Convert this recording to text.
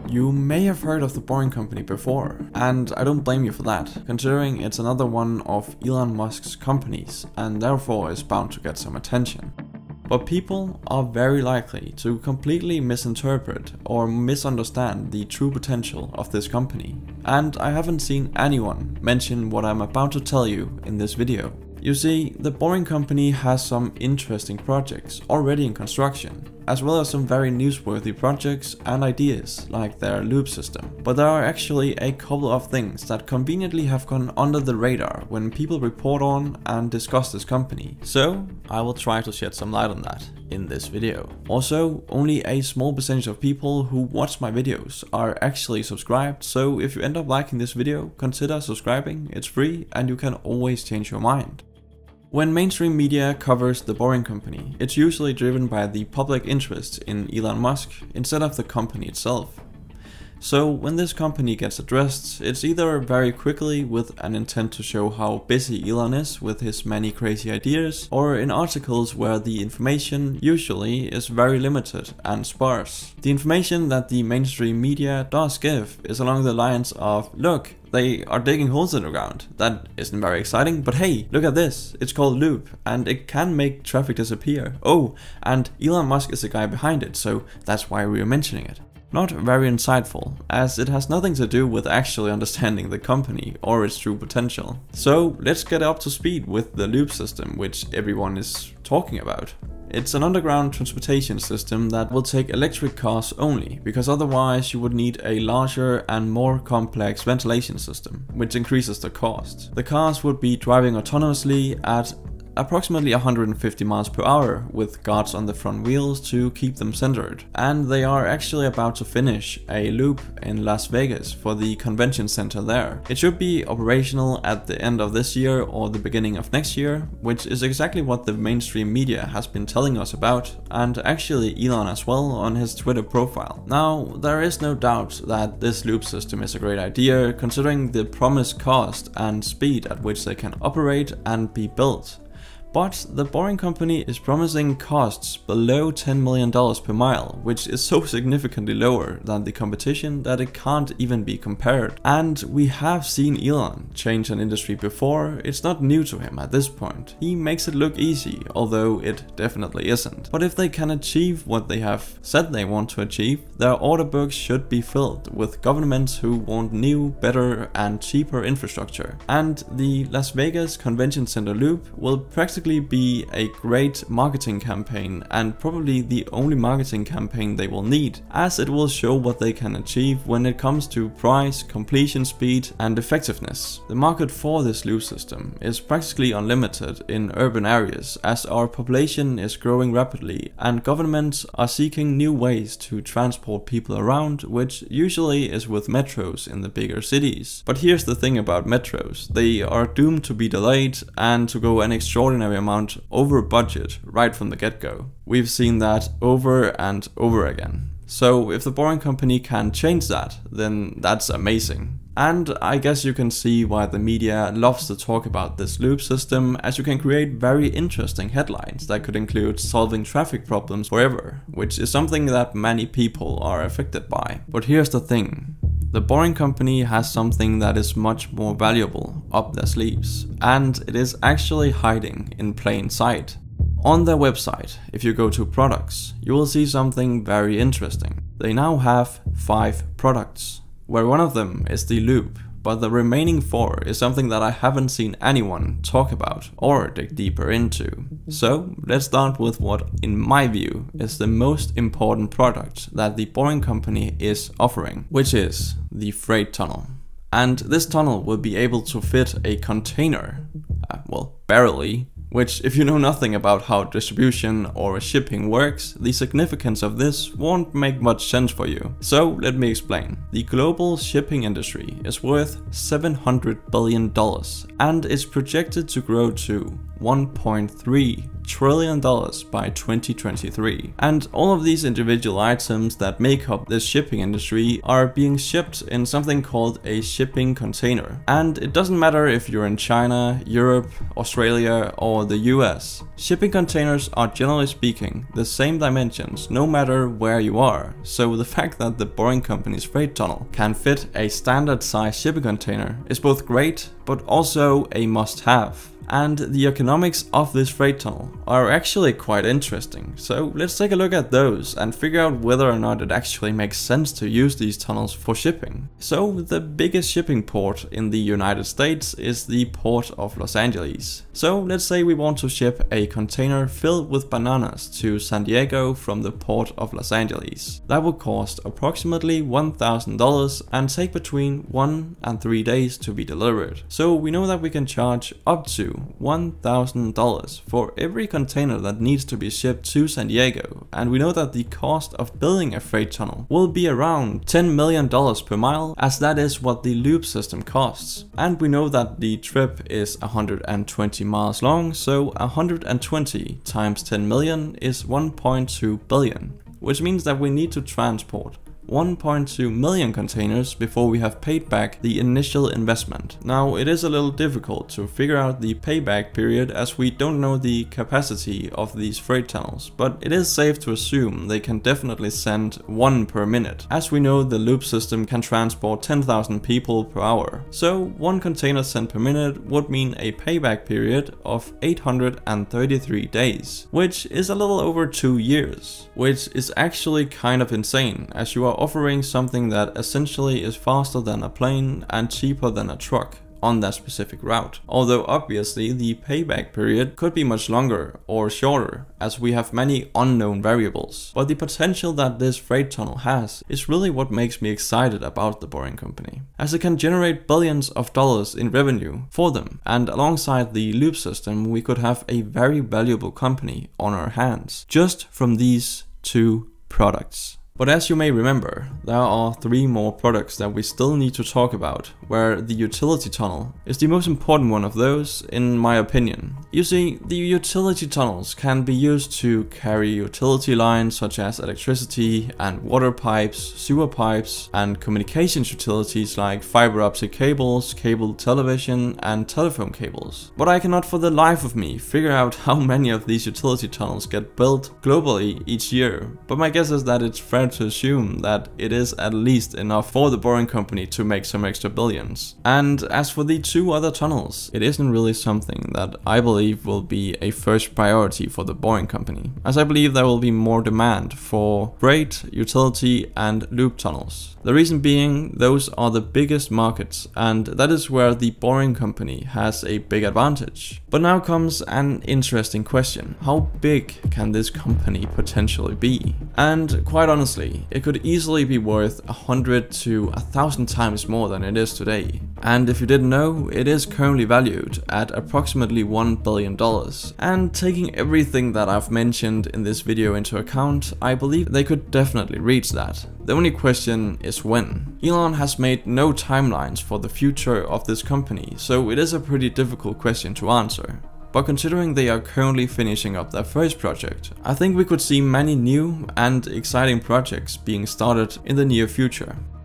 You may have heard of the Boring Company before, and I don't blame you for that, considering it's another one of Elon Musk's companies and therefore is bound to get some attention. But people are very likely to completely misinterpret or misunderstand the true potential of this company, and I haven't seen anyone mention what I'm about to tell you in this video. You see, the Boring Company has some interesting projects already in construction, as well as some very newsworthy projects and ideas like their loop system. But there are actually a couple of things that conveniently have gone under the radar when people report on and discuss this company. So I will try to shed some light on that in this video. Also, only a small percentage of people who watch my videos are actually subscribed, so if you end up liking this video, consider subscribing. It's free and you can always change your mind. When mainstream media covers the Boring Company, it's usually driven by the public interest in Elon Musk instead of the company itself. So when this company gets addressed, it's either very quickly with an intent to show how busy Elon is with his many crazy ideas, or in articles where the information usually is very limited and sparse. The information that the mainstream media does give is along the lines of, look, they are digging holes in the ground. That isn't very exciting, but hey, look at this. It's called Loop, and it can make traffic disappear. Oh, and Elon Musk is the guy behind it, so that's why we are mentioning it. Not very insightful, as it has nothing to do with actually understanding the company or its true potential. So let's get up to speed with the loop system, which everyone is talking about. It's an underground transportation system that will take electric cars only, because otherwise you would need a larger and more complex ventilation system, which increases the cost. The cars would be driving autonomously at approximately 150 miles per hour with guards on the front wheels to keep them centered. And they are actually about to finish a loop in Las Vegas for the convention center there. It should be operational at the end of this year or the beginning of next year, which is exactly what the mainstream media has been telling us about, and actually Elon as well on his Twitter profile. Now, there is no doubt that this loop system is a great idea considering the promised cost and speed at which they can operate and be built. But the Boring Company is promising costs below $10 million per mile, which is so significantly lower than the competition that it can't even be compared. And we have seen Elon change an industry before. It's not new to him at this point. He makes it look easy, although it definitely isn't. But if they can achieve what they have said they want to achieve, their order books should be filled with governments who want new, better and cheaper infrastructure. And the Las Vegas Convention Center loop will practically be a great marketing campaign, and probably the only marketing campaign they will need, as it will show what they can achieve when it comes to price, completion speed and effectiveness. The market for this loop system is practically unlimited in urban areas, as our population is growing rapidly and governments are seeking new ways to transport people around, which usually is with metros in the bigger cities. But here's the thing about metros: they are doomed to be delayed and to go an extraordinary amount over budget right from the get-go. We've seen that over and over again. So if the Boring Company can change that, then that's amazing. And I guess you can see why the media loves to talk about this loop system, as you can create very interesting headlines that could include solving traffic problems forever, which is something that many people are affected by. But here's the thing. The Boring Company has something that is much more valuable up their sleeves, and it is actually hiding in plain sight. On their website, if you go to products, you will see something very interesting. They now have 5 products, where one of them is the loop, but the remaining 4 is something that I haven't seen anyone talk about or dig deeper into. So let's start with what, in my view, is the most important product that the Boring Company is offering, which is the freight tunnel. And this tunnel will be able to fit a container, well, barely, which, if you know nothing about how distribution or shipping works, the significance of this won't make much sense for you. So let me explain. The global shipping industry is worth $700 billion and is projected to grow to $1.3 trillion by 2023. And all of these individual items that make up this shipping industry are being shipped in something called a shipping container. And it doesn't matter if you're in China, Europe, Australia, or the US. Shipping containers are, generally speaking, the same dimensions no matter where you are. So the fact that the Boring Company's freight tunnel can fit a standard size shipping container is both great but also a must-have. And the economics of this freight tunnel are actually quite interesting. So let's take a look at those and figure out whether or not it actually makes sense to use these tunnels for shipping. So the biggest shipping port in the United States is the port of Los Angeles. So let's say we want to ship a container filled with bananas to San Diego from the port of Los Angeles. That would cost approximately $1,000 and take between 1 and 3 days to be delivered. So we know that we can charge up to $1,000 for every container that needs to be shipped to San Diego, and we know that the cost of building a freight tunnel will be around $10 million per mile, as that is what the loop system costs. And we know that the trip is 120 miles long, so 120 times 10 million is 1.2 billion, which means that we need to transport 1.2 million containers before we have paid back the initial investment. Now, it is a little difficult to figure out the payback period as we don't know the capacity of these freight tunnels, but it is safe to assume they can definitely send 1 per minute, as we know the loop system can transport 10,000 people per hour. So 1 container sent per minute would mean a payback period of 833 days, which is a little over 2 years, which is actually kind of insane, as you are offering something that essentially is faster than a plane and cheaper than a truck on that specific route. Although obviously the payback period could be much longer or shorter, as we have many unknown variables. But the potential that this freight tunnel has is really what makes me excited about the Boring Company, as it can generate billions of dollars in revenue for them, and alongside the loop system we could have a very valuable company on our hands just from these 2 products. But as you may remember, there are 3 more products that we still need to talk about, where the utility tunnel is the most important one of those, in my opinion. You see, the utility tunnels can be used to carry utility lines such as electricity and water pipes, sewer pipes, and communications utilities like fiber optic cables, cable television, and telephone cables. But I cannot for the life of me figure out how many of these utility tunnels get built globally each year, but my guess is that it's fair to assume that it is at least enough for the Boring Company to make some extra billions. And as for the 2 other tunnels, it isn't really something that I believe will be a first priority for the Boring Company, as I believe there will be more demand for freight, utility, and loop tunnels. The reason being, those are the biggest markets, and that is where the Boring Company has a big advantage. But now comes an interesting question. How big can this company potentially be? And quite honestly, it could easily be worth 100 to 1,000 times more than it is today. And if you didn't know, it is currently valued at approximately $1 billion. And taking everything that I've mentioned in this video into account, I believe they could definitely reach that. The only question is when. Elon has made no timelines for the future of this company, so it is a pretty difficult question to answer. But considering they are currently finishing up their first project, I think we could see many new and exciting projects being started in the near future.